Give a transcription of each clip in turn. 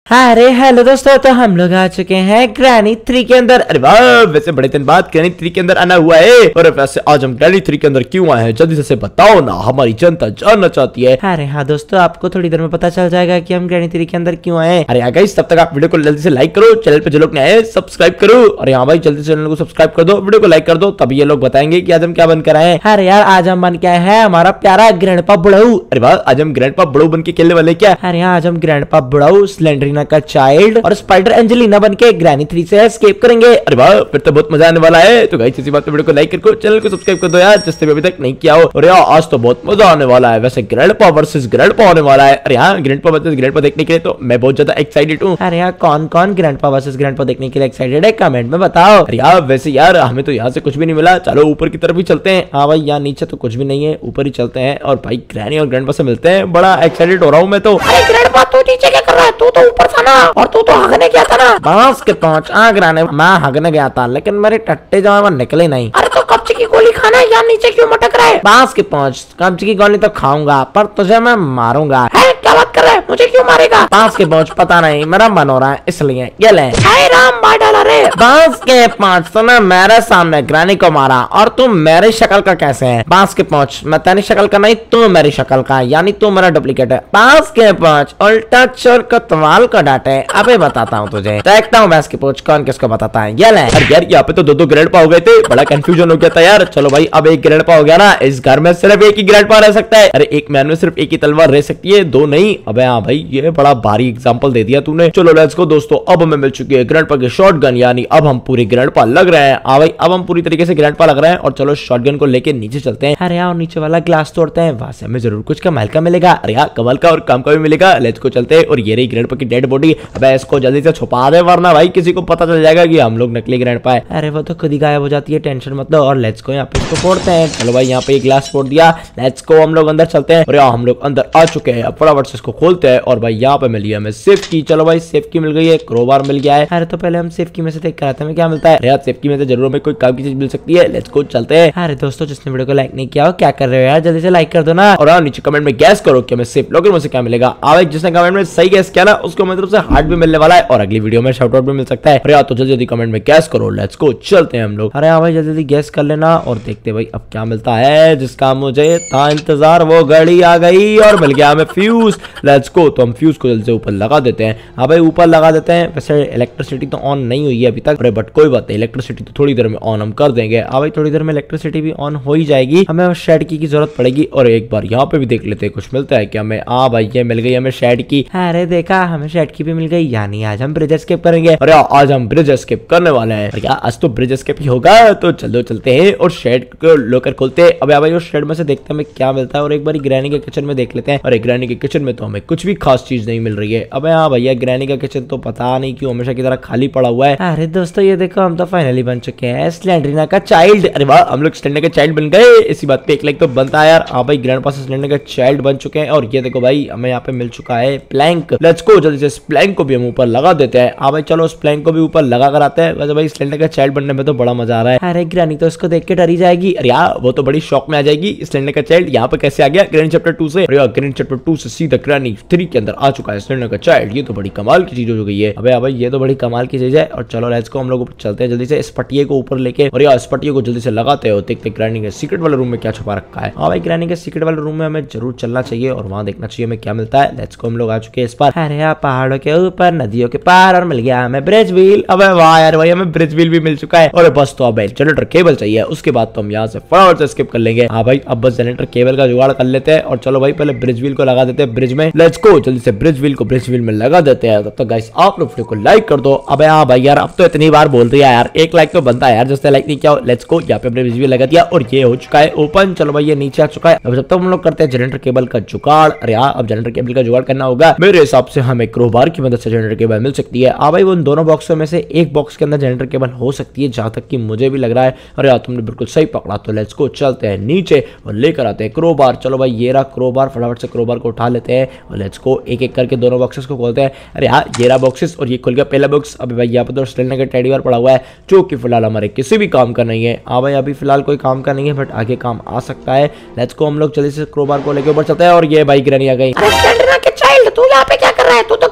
अरे हेलो दोस्तों, तो हम लोग आ चुके हैं ग्रैनी 3 के अंदर। अरे वाह, वैसे बड़े दिन बाद ग्रैनी 3 के अंदर आना हुआ है। और वैसे आज हम ग्रैनी 3 के अंदर क्यों आए हैं, जल्दी से बताओ ना, हमारी जनता जानना चाहती है। अरे हाँ दोस्तों, आपको थोड़ी देर में पता चल जाएगा कि हम ग्रैनी 3 के अंदर क्यों आए। अरे हाँ गाइस, तब तक आप वीडियो को जल्दी से लाइक करो, चैनल पे जो लोग नए हैं सब्सक्राइब करो। अरे हाँ भाई, जल्दी से चैनल को सब्सक्राइब कर दो, वीडियो को लाइक कर दो, तभी ये लोग बताएंगे कि आज हम क्या बनकर आए हैं। अरे यार, आज हम बन के आए हैं हमारा प्यारा ग्रैंडपा बुढ़ऊ। अरे वाह, आज हम ग्रैंडपा बुढ़ऊ बन के खेलने वाले क्या। अरे हाँ, आज हम ग्रैंडपा बुढ़ऊ, स्लेंडरीना का चाइल्ड और स्पाइडर एंजेलिना बन के ग्रैनी 3 से एस्केप करेंगे। अरे वाह, फिर तो बहुत मजा आने वाला है। तो गाइस इसी बात पे वीडियो को लाइक करो, चैनल को सब्सक्राइब कर दो यार, जिससे भी अभी तक नहीं किया हो। और यार आज तो बहुत मजा आने वाला है। वैसे ग्रैंडपा वर्सेस ग्रैंडपा होने वाला है। अरे हाँ, ग्रैंडपा वर्सेस ग्रैंडपा देखने के लिए तो मैं बहुत ज्यादा एक्साइटेड हूँ। अरे यार, कौन कौन ग्रैंडपा वर्सेस ग्रैंडपा देखने के लिए एक्साइटेड है, कमेंट में बताओ। अरे यार वैसे यार, हमें तो यहाँ से कुछ भी नहीं मिला, चलो ऊपर की तरफ ही चलते हैं। हाँ भाई, यहाँ नीचे तो कुछ भी नहीं है, ऊपर ही चलते हैं और भाई ग्रैनी और ग्रैंडपा से मिलते हैं। बड़ा एक्साइटेड हो रहा हूँ मैं तो। अरे ग्रैंडपा, तू नीचे क्या कर रहा है? तू तो ऊपर था ना, और तू तो हगने गया था ना। बांस के पांच ग्रैनी, मैं हगने गया था लेकिन मेरे टट्टे जो है निकले नहीं। अरे तो कब्जे की गोली खाना है, यहाँ नीचे क्यों मटक रहा है? बांस के पांच, कब्जे की गोली तो खाऊंगा पर तुझे मैं मारूंगा। क्या बात कर रहा है? मुझे क्यों मारेगा? बांस के पांच, पता नहीं, मेरा मन हो रहा है इसलिए ये ले। हाय राम, मार डाला रे। बांस के पांच, तूने मेरे सामने ग्रैनी को मारा और तू मेरी शक्ल का कैसे है? बांस के पांच, मैं तेरी शक्ल का नहीं, तू मेरी शक्ल का, यानी तू मेरा डुप्लीकेट है। बांस के पांच, उल्टा चोर को तवाल को डांटे। अबे बताता हूँ तुझे, देखता हूँ बांस के पांच कौन किसको बताता है। ये ले। अरे यार, यहाँ पे तो दो ग्रैंडपा हो गए थे, बड़ा कंफ्यूजन हो गया था यार। चलो भाई, अब एक ग्रैंडपा हो गया ना, इस घर में सिर्फ एक ही ग्रैंडपा रह सकता है। अरे एक मैन में सिर्फ एक ही तलवार रह सकती है, दो नहीं। अबे हाँ भाई, ये बड़ा भारी एग्जांपल दे दिया तूने। चलो लेट्स गो दोस्तों, अब हमें मिल चुकी है ग्रैंडपा की शॉटगन, यानी अब हम पूरे ग्रैंडपा लग रहे हैं। हाँ भाई, अब हम पूरी तरीके से ग्रैंडपा लग रहे हैं। और चलो शॉटगन को लेके नीचे चलते हैं। अरे यार, नीचे वाला ग्लास तोड़ते हैं, वहां से हमें जरूर कुछ कमाल का मिलेगा। अरे यार, कमाल का और काम का भी मिलेगा। लेट्स गो चलते हैं। और ये रही ग्रैंडपा की डेड बॉडी। अबे इसको जल्दी से छुपा दे, वरना भाई किसी को पता चल जाएगा कि हम लोग नकली ग्रैंडपा है। अरे वो तो खुद ही गायब हो जाती है, टेंशन मत लो। और लेट्स गो, यहाँ पे इसको फोड़ते हैं। चलो भाई, यहाँ पे एक ग्लास फोड़ दिया। लेट्स गो, हम लोग अंदर चलते हैं। और यार हम लोग अंदर आ चुके हैं। अब फटाफट से इसको खोलते हैं। और भाई यहाँ पे मिली हमें सेफ की। चलो भाई, सेफ की मिल गई है, क्रोबार मिल गया है। अरे तो पहले हम सेफ की में से देख कर आते हैं क्या मिलता है। यार सेफ की में से जरूर हमें कोई काम की चीज मिल सकती है। लेट्स गो चलते हैं। अरे दोस्तों, जिसने वीडियो को लाइक नहीं किया हो, क्या कर रहे हो यार, जल्दी से लाइक कर दो ना। और हाँ, नीचे कमेंट में गैस करो कि हमें सेफ लॉकर में से क्या मिलेगा। आवे जिसने कमेंट में सही गैस किया ना, उसको मेरी तरफ से हार्ट भी मिलने वाला है और अगली वीडियो में शाउट आउट भी मिल सकता है। अरे यार, तो जल्दी जल्दी कमेंट में गैस करो। लेट्स गो चलते हैं हम लोग। अरे हाँ भाई, जल्दी जल्दी गैस कर लेना और देखते भाई अब क्या मिलता है जिसका मुझे था इंतजार। वो घड़ी आ गई और मिल गया हमें फ्यूज। लेट्स गो, तो हम फ्यूज को जल्दी से ऊपर लगा देते हैं। हाँ भाई, ऊपर लगा देते हैं। वैसे इलेक्ट्रिसिटी तो ऑन नहीं हुई है अभी तक, बट कोई बात नहीं, इलेक्ट्रिसिटी तो थोड़ी देर में ऑन हम कर देंगे। हाँ भाई, थोड़ी देर में इलेक्ट्रिसिटी भी ऑन हो ही जाएगी। हमें शेड की जरूरत पड़ेगी। और एक बार यहाँ पे भी देख लेते हैं कुछ मिलता है क्या हमें। हाँ भाई, ये मिल गई हमें शेड की। अरे देखा, हमें शेड की भी मिल गई, यानी आज हम ब्रिज एस्केप करेंगे। अरे आज हम ब्रिज एस्केप करने वाले हैं। क्या आज तो ब्रिज एस्केप ही होगा। तो चलो चलते हैं और शेड को लॉकर खोलते हैं। अब भाई, उस शेड में से देखते हैं हमें क्या मिलता है। और एक बार ग्रैनी के किचन में देख लेते हैं। और ग्रैनी के किचन में तो हमें कुछ भी खास चीज नहीं मिल रही है। अब हाँ भैया, ग्रैनी का किचन तो पता नहीं क्यों हमेशा की तरह खाली पड़ा हुआ है। अरे दोस्तों, ये देखो, हम तो फाइनली बन चुके हैं स्लेंडरीना का चाइल्ड। अरे वाह, हम लोग स्लेंडर का चाइल्ड बन गए। इसी बात पे एक लाइक तो बनता है यार। हाँ भाई, ग्रैंडपा से स्लेंडर का चाइल्ड बन चुके हैं। और ये देखो भाई, हमें यहाँ पे मिल चुका है प्लैंक। लेट्स गो, जल्दी से इस प्लैंक को भी हम ऊपर लगा देते हैं। हाँ भाई, चलो उस प्लैंक को भी ऊपर लगा कर आते हैं। वैसे भाई, स्लेंडर का चाइल्ड बनने में तो बड़ा मजा आ रहा है। अरे ग्रैनी तो इसको देख के डरी जाएगी। अरे यार, वो तो बड़ी शौक में आ जाएगी। स्लेंडर का चाइल्ड यहाँ पे कैसे आ गया ग्रैनी चैप्टर 2 से। अरे ग्रैनी चैप्टर 2 से सीधा ग्रैनी 3 के अंदर आ चुका है स्लेंडर का चाइल्ड। ये तो बड़ी कमाल की चीज हो गई है। अबे भाई, ये तो बड़ी कमाल की चीज है। और चलो लेट्स को, हम लोग ऊपर चलते हैं जल्दी से इस पटिये को ऊपर लेके। और यार, इस पटिये को जल्दी से लगाते हो। देखते ग्रैनी के सीक्रेट वाले रूम में क्या छुपा रखा है। हाँ भाई, ग्रैनी के सीक्रेट वाले रूम में हमें जरूर चलना चाहिए और वहां देखना चाहिए हमें क्या मिलता है। लेट्स को, हम लोग आ चुके हैं इस पर। अरे यार, पहाड़ों के ऊपर, नदियों के पार, और मिल गया हमें ब्रिज व्हील। अबे वाह यार भाई, हमें ब्रिज व्हील भी मिल चुका है। और बस तो अब जनरेटर केबल चाहिए, उसके बाद तो हम यहाँ से फटाफट से स्किप कर लेंगे। हाँ भाई, अब बस जनरेटर केबल का जुगाड़ कर लेते हैं। और चलो भाई, पहले ब्रिज व्हील को लगा देते हैं ब्रिज में। लेट्स गो, जल्दी से ब्रिज व्हील को ब्रिज व्हील में लगा देते हैं। तब तक गाइस, आप लोग वीडियो को लाइक कर दो। अबे हाँ भाई यार, अब तो इतनी बार बोल दिया यार, एक लाइक तो बनता है यार, जिसने लाइक नहीं किया। लेट्स गो, यहाँ पे ब्रिज व्हील लगा दिया और ये हो चुका है ओपन। चलो भाई, ये नीचे आ चुका है। अब जब तक हम लोग करते हैं जनरेटर केबल का जुगाड़। अरे यार, अब जनरेटर केबल का जुगाड़ करना होगा। मेरे हिसाब से हमें क्रोबार की मदद से जनरेटर केबल मिल सकती है। हाँ भाई, उन दोनों बॉक्सों में से एक बॉक्स के अंदर जनरेटर केबल हो सकती है, जहां तक कि मुझे भी लग रहा है। अरे यार, तुमने बिल्कुल सही पकड़ा। तो लेट्स गो, चलते हैं नीचे और लेकर आते हैं क्रोबार। चलो भाई, ये रहा क्रोबार। फटाफट से क्रोबार को उठा लेते हैं और लेट्स गो, एक एक करके दोनों बॉक्सेस को खोलते हैं। अरे यार, ये रहा बॉक्सेस और ये खुल गया पहला बॉक्स। अभी भाई, यहाँ पे तो स्लेंडर का टेडी बेयर पड़ा हुआ है, जो कि फिलहाल हमारे किसी भी काम का नहीं है। हाँ भाई, अभी फिलहाल कोई काम का नहीं है, बट आगे काम आ सकता है। लेट्स गो, हम लोग जल्दी से क्रोबार को लेके ऊपर चलते हैं। और ये भाई ग्रैनी आ गई। अरे स्लेंडरीना के चाइल्ड, तू यहाँ पे क्या कर रहा है? तू तो ग्रैनी चैप्टर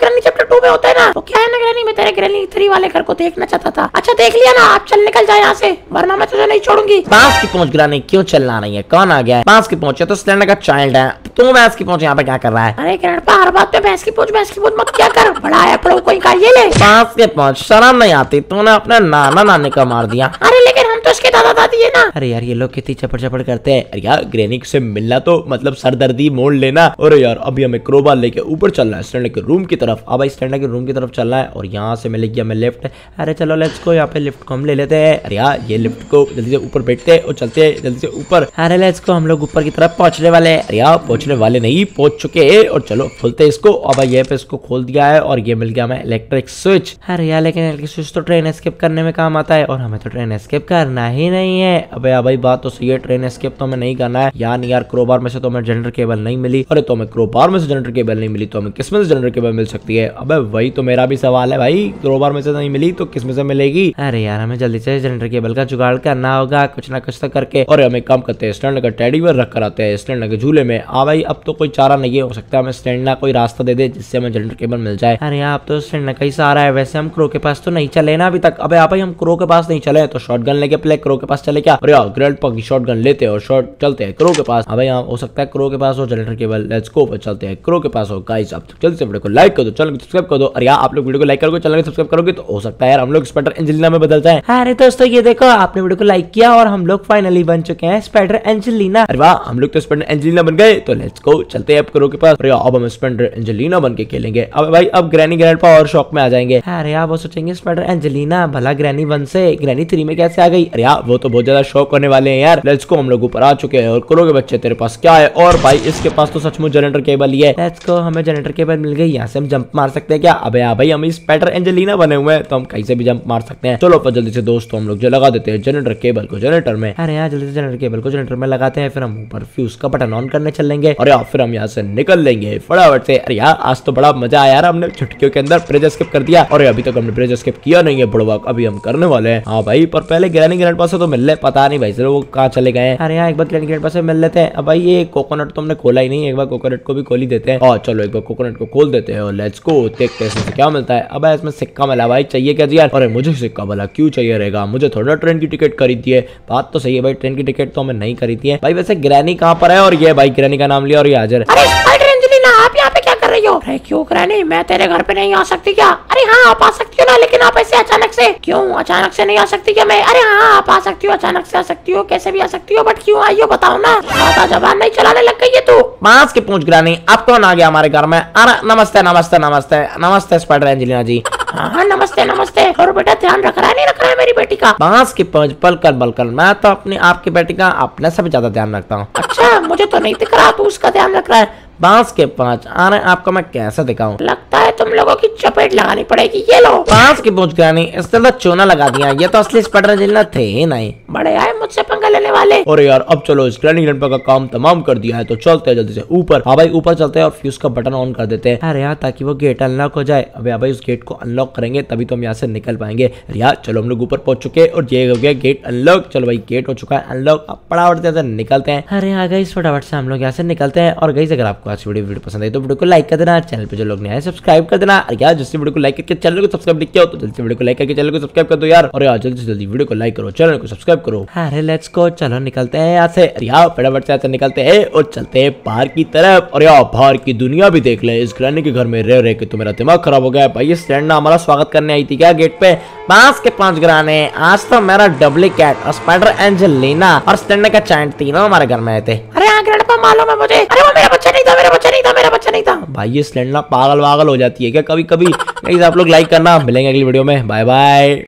2 में होता है ना, वो क्या है ना ग्रैनी, मैं तेरे ग्रैनी 3 वाले घर को देखना चाहता था। अच्छा देख लिया ना, आप चल निकल जाए यहाँ से, वरना मैं तुझे नहीं छोड़ूंगी। बांस की पूंछ ग्रैनी क्यों चिल्ला रही है, कौन आ गया है? बांस की पूंछ तो स्लेंडर का चाइल्ड है, तू बांस की पूंछ यहाँ पे क्या कर रहा है? अरे ग्रैंडपा हर बात पे भैंस की पूंछ मत क्या कर, बड़ा है पड़ो कोई का, ये ले। बांस की पूंछ शर्म नहीं आती, तूने अपने नाना नानी को मार दिया। अरे लेकिन हम तो उसके दादा दादी है ना। अरे यार ये लोग कितनी चपड़ चपड़ करते हैं। अरे यार ग्रैनी से मिलना तो मतलब सरदर्दी मोड़ लेना। और यार अभी हमें क्रोबार लेके ऊपर चलना है स्टैंडर के रूम की तरफ। अब भाई स्टैंडर के रूम की तरफ चलना है और यहाँ से मिलेगी हमें लिफ्ट। अरे चलो लेट्स गो, यहाँ पे लिफ्ट को हम ले लेते हैं। अरे यार ये लिफ्ट को जल्दी से ऊपर बैठते हैं और चलते हैं जल्दी से ऊपर। अरे लेट्स गो, हम लोग ऊपर की तरफ पहुंचने वाले हैं। अरे यार पहुंचने वाले नहीं, पहुंच चुके हैं। और चलो खोलते हैं इसको। अब ये पे इसको खोल दिया है और ये मिल गया हमें इलेक्ट्रिक स्विच। अरे यार लेकिन इलेक्ट्रिक स्विच तो ट्रेन एस्केप करने में काम आता है और हमें तो ट्रेन एस्केप करना ही नहीं है। अबे भाई बात तो सही है, ट्रेन एस्केप तो हमें नहीं करना है। यार क्रोबार में से तो हमें जनरेटर केबल नहीं मिली। अरे तो हमें क्रोबार में से जनरेटर केबल नहीं मिली तो हमें किस में से जनरेटर केबल मिल सकती है? अबे वही तो मेरा भी सवाल है भाई, क्रोबार में से नहीं मिली तो किस में से मिलेगी? अरे यार हमें जल्दी से जनरेटर केबल का जुगाड़ करना होगा कुछ ना कुछ तो करके। और हमें काम करते हैं स्टैंड का टेडी बेयर रख कर आते हैं स्टैंड के झूले में। भाई अब तो कोई चारा नहीं है, हो सकता है हमें स्टैंड ना कोई रास्ता दे दे जिससे हमें जनरेटर केबल मिल जाए। अरे आप तो स्टैंड का ही सहारा है। वैसे हम क्रो के पास तो नहीं चले ना अभी तक। अबे आप हम क्रो के पास नहीं चले तो शॉटगन लेके पहले क्रो के पास चले क्या? अरे यार ग्रैंडपा की शॉटगन लेते हैं और शॉट चलते हैं क्रो के पास। अब यहाँ हो सकता है क्रो के पास हो जनरेटर केबल। लेट्स गो, चलते हैं क्रो के पास हो। गाइस आप जल्दी से वीडियो को लाइक कर दो, चैनल को सब्सक्राइब कर दो। अरे यार आप लोग वीडियो को लाइक करोगे, चैनल को सब्सक्राइब करोगे तो हो सकता है यार हम लोग स्पाइडर एंजेलिना में बदल जाए। अरे दोस्तों ये देखो, आपने वीडियो को लाइक किया और हम लोग फाइनली बन चुके हैं स्पाइडर एंजेलिना। अरे वाह, हम लोग तो स्पाइडर एंजेलिना बन गए। तो लेट्स गो, चलते हैं अब क्रो के पास। अरे अब हम स्पाइडर एंजेलिना बन के खेलेंगे। अब भाई अब ग्रैनी ग्रैंडपा और शौक में आ जाएंगे। अरे यार वो सोचेंगे स्पाइडर एंजेलिना भला ग्रैनी 1 से ग्रैनी 3 में कैसे आ गई? अरे यार वो तो बहुत ज्यादा शौक करने वाले हैं यार। लेट्स गो, हम लोग ऊपर आ चुके हैं और क्रो के बच्चे तेरे पास क्या है? और भाई इसके पास तो सचमुच जनरेटर केबल ही है। लेट्स गो, हमें जनरेटर केबल मिल गई। यहाँ से हम जंप मार सकते हैं क्या? अबे यार भाई हम स्पाइडर एंजेलिना बने हुए हैं तो हम कहीं से भी जंप मार सकते हैं। चलो जल्दी से दोस्तों हम लोग जो लगा देते हैं जनरेटर केबल को जनरेटर में। अरे यार जल्दी से जनरेटर केबल को जनरेटर में लगाते हैं, फिर हम ऊपर फ्यूज का बटन ऑन करने चलेंगे और यार फिर हम यहाँ से निकल लेंगे फटाफट से। अरे यार आज तो बड़ा मजा आया यार, हमने छुटकियों के अंदर ब्रिज एस्केप कर दिया। और अभी तक हमने ब्रिज एस्केप किया नहीं है बुड़वा, अभी हम करने वाले हैं। हाँ भाई पर पहले ग्रैनी ग्रैंडपा से तो मिल ले, पता नहीं भाई वो कहाँ चले गए। अरे यार एक बार ग्रैनी ग्रैंडपा से मिल लेते हैं। अब भाई ये कोकोनट तो हमने खोला ही नहीं, एक बार कोकोनट को भी खोल ही देते हैं। और चलो एक बार कोकोनट को खोल देते हैं और लेट्स गो देखते हैं इसमें क्या मिलता है। अब इसमें सिक्का मिला भाई, चाहिए क्या जी यार? अरे मुझे सिक्का भला क्यों चाहिए रहेगा, मुझे थोड़ा ट्रेन की टिकट खरीदी है। बात तो सही है भाई, ट्रेन की टिकट तो हमें नहीं खरीदी है भाई। वैसे ग्रैनी कहाँ पर है? और ये भाई ग्रैनी का नाम लिया और ये हाजिर। अरे स्पाइडर एंजेलिना आप यहाँ पे क्या कर रही हो? अरे क्यों ग्रैनी, मैं तेरे घर पे नहीं आ सकती क्या? अरे हाँ आप आ सकती हो ना, लेकिन आप ऐसे अचानक से क्यों? अचानक से नहीं आ सकती क्या मैं? अरे हाँ आप आ सकती हो, अचानक से आ सकती हो, कैसे भी आ सकती हो, बट क्यों आई हो बताओ ना। ज्यादा जबान नहीं चलाने लग गई है तू। बांस की पूंछ ग्रैनी, अब कौन आ गया हमारे घर में? अरे नमस्ते नमस्ते नमस्ते नमस्ते स्पाइडर एंजेलिना जी। हाँ नमस्ते नमस्ते। और बेटा ध्यान रख रहा है नहीं रख रहा है मेरी बेटी का? बांस की पूंछ पलकर बलकर, मैं तो अपनी आपकी बेटी का अपने से भी ज्यादा ध्यान रखता हूँ। अच्छा मुझे तो नहीं दिख रहा तू उसका ध्यान रख रहा है। बांस के पूंछ, अरे आपको मैं कैसे दिखाऊं? लगता है तुम लोगों की चपेट लगानी पड़ेगी। ये लो बांस की पूंछ ग्रैनी, इसने तो चूना लगा दिया, ये तो असली स्पाइडर एंजेलिना थे ही नहीं। बड़े आए मुझसे पंगा लेने वाले। और यार अब चलो इस ग्रैनी ग्रैंडपा का काम तमाम कर दिया है तो चलते हैं जल्दी से ऊपर। हाँ भाई ऊपर चलते हैं और फ्यूज का बटन ऑन कर देते हैं। अरे यार ताकि वो गेट अनलॉक हो जाए। अब यार भाई उस गेट को अनलॉक करेंगे तभी तो हम यहाँ से निकल पाएंगे। अरे यार चलो हम लोग ऊपर पहुंच चुके हैं और ये हो गया गेट अनलॉक। चलो भाई गेट हो चुका है अनलॉक, अब फटाफट से निकलते हैं। अरे यार गाइस फटाफट से हम लोग यहाँ से निकलते हैं। और गाइस अगर आपको आज वीडियो पसंद आई तो वीडियो को लाइक कर देना, चैनल पे जो लोग नए हैं सब्सक्राइब कर देना। और यार जिससे वीडियो को लाइक करके चैनल को सब्सक्राइब नहीं किया हो तो जल्दी से वीडियो को लाइक करके चैनल को सब्सक्राइब कर दो यार। और यार जल्दी से जल्दी वीडियो को लाइक करो, चैनल को सब्सक्राइब करो। अरे लेट्स गो, चलो निकलते हैं यहाँ से। यार फटाफट से यहाँ से निकलते हैं और चलते हैं बाहर की तरफ। और यार बाहर की दुनिया भी देख ले, इस ग्रैनी के घर में रह रह के तो मेरा दिमाग खराब हो गया है भाई। ये स्टैंड हमारा स्वागत करने आई थी क्या गेट पे? बांस के पूंछ ग्रैनी, आज तो मेरा डुप्लीकेट और स्पाइडर एंजेलिना और स्टैंड का चाइल्ड तीनों हमारे घर में आए थे। अरे हाँ ग्रैंडपा मालूम है मुझे। अरे वो मेरा बच्चा नहीं था, मेरा बच्चा नहीं था, मेरा बच्चा नहीं था। भाई ये स्लैंडर पागल वागल हो जाती है क्या कभी कभी? आप लोग लाइक करना, मिलेंगे अगली वीडियो में, बाय बाय।